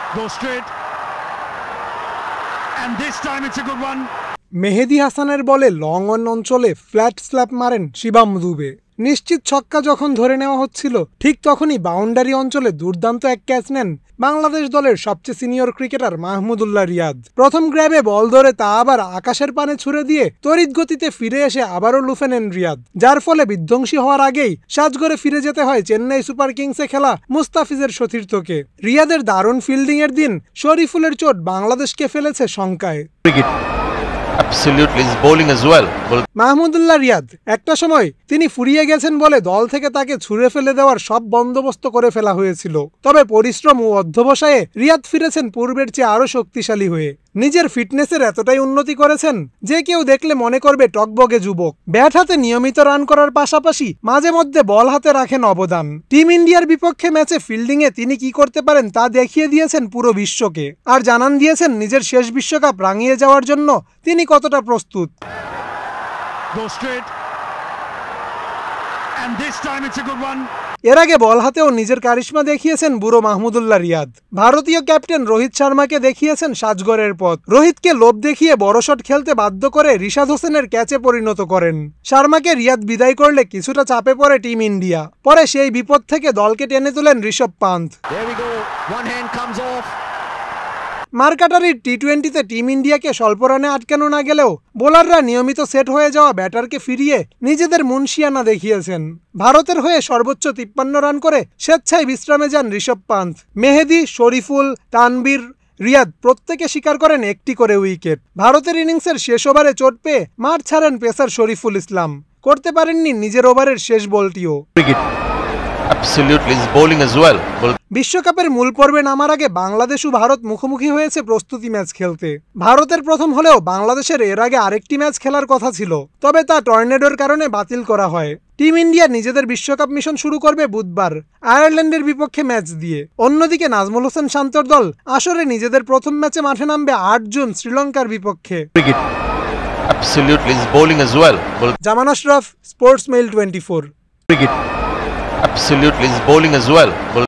Go straight. And this time it's a good one. Mehedi হাসানের বলে long on অঞ্চলে flat slap মারেন শিবাম দুবে। নিশ্চিত ছক্কা যখন ধরে নেওয়া হচ্ছিল ঠিক তখনই বাউন্ডারি অঞ্চলে দুর্দান্ত এক ক্যাচ নেন বাংলাদেশ দলের সবচেয়ে সিনিয়র ক্রিকেটার মাহমুদুল্লাহ রিয়াদ। প্রথম গ্র্যাবে বল ধরে তা আবার আকাশের পানে ছুড়ে দিয়ে তড়িৎ গতিতে ফিরে এসে আবারও লুফে নেন রিয়াদ, যার ফলে বিধ্বংসী হওয়ার আগেই সাজঘরে ফিরে যেতে হয় চেন্নাই সুপার কিংসে খেলা মুস্তাফিজের সতীর্থকে। রিয়াদের দারুণ ফিল্ডিংয়ের দিন শরীফুলের চোট বাংলাদেশকে ফেলেছে শঙ্কায়। Absolutely, he's bowling as well. Mahmudullah Riyad একটা সময় তিনি ফুরিয়ে গেছেন বলে দল থেকে তাকে ছুঁড়ে ফেলে দেওয়ার সব বন্দোবস্ত করে ফেলা হয়েছিল। তবে পরিশ্রম ও অধ্যবসায়ে রিয়াদ ফিরেছেন পূর্বের চেয়ে আরও শক্তিশালী হয়ে। নিজের ফিটনেসের এতটাই উন্নতি করেছেন যে কেউ দেখলে মনে করবে টকবগে যুবক। ব্যাট হাতে নিয়মিত রান করার পাশাপাশি মাঝে মধ্যে বল হাতে রাখেন অবদান। টিম ইন্ডিয়ার বিপক্ষে ম্যাচে ফিল্ডিংয়ে তিনি কি করতে পারেন তা দেখিয়ে দিয়েছেন পুরো বিশ্বকে, আর জানান দিয়েছেন নিজের শেষ বিশ্বকাপ রাঙিয়ে যাওয়ার জন্য তিনি কতটা প্রস্তুত। Go straight. And this time it's a good one. এর আগে বল হাতেও নিজের কারিশমা দেখিয়েছেন বুড়ো মাহমুদুল্লাহ রিয়াদ। ভারতীয় ক্যাপ্টেন রোহিত শর্মাকে দেখিয়েছেন সাজঘরের পথ। রোহিতকে লোভ দেখিয়ে বড় শট খেলতে বাধ্য করে রিশাদ হোসেনের ক্যাচে পরিণত করেন। শর্মাকে রিয়াদ বিদায় করলে কিছুটা চাপে পড়ে টিম ইন্ডিয়া। পরে সেই বিপদ থেকে দলকে টেনে তোলেন ঋষভ পান্থ। মার্কাটারির টি-20তে টিম ইন্ডিয়াকে স্বল্প রানে আটকানো না গেলেও বোলাররা নিয়মিত সেট হয়ে যাওয়া ব্যাটারকে ফিরিয়ে নিজেদের মুনশিয়ানা দেখিয়েছেন। ভারতের হয়ে সর্বোচ্চ 53 রান করে স্বেচ্ছায় বিশ্রামে যান ঋষভ পান্থ। মেহেদী, শরীফুল, তানবীর, রিয়াদ প্রত্যেকে স্বীকার করেন একটি করে উইকেট। ভারতের ইনিংসের শেষ ওভারে চোট পেয়ে মাঠ ছাড়েন পেসার শরীফুল ইসলাম। করতে পারেননি নিজের ওভারের শেষ বলটিও। Absolutely, he's bowling as well. বিশ্বকাপের মূল পর্বে নামার আগে বাংলাদেশ ও ভারত মুখোমুখি হয়েছে প্রস্তুতি ম্যাচ খেলতে। ভারতের প্রথম হলেও বাংলাদেশের এর আগে আরেকটি ম্যাচ খেলার কথা ছিল, তবে তা টর্নেডোর কারণে বাতিল করা হয়। টিম ইন্ডিয়া নিজেদের বিশ্বকাপ মিশন শুরু করবে বুধবার আয়ারল্যান্ডের বিপক্ষে ম্যাচ দিয়ে। অন্যদিকে নাজমুল হোসেন শান্তর দল আসরে নিজেদের প্রথম ম্যাচে মাঠে নামবে 8 জুন শ্রীলঙ্কার বিপক্ষে। Absolutely, he's bowling as well. Zaman Ashraf, sports mail 24। Absolutely, he's bowling as well.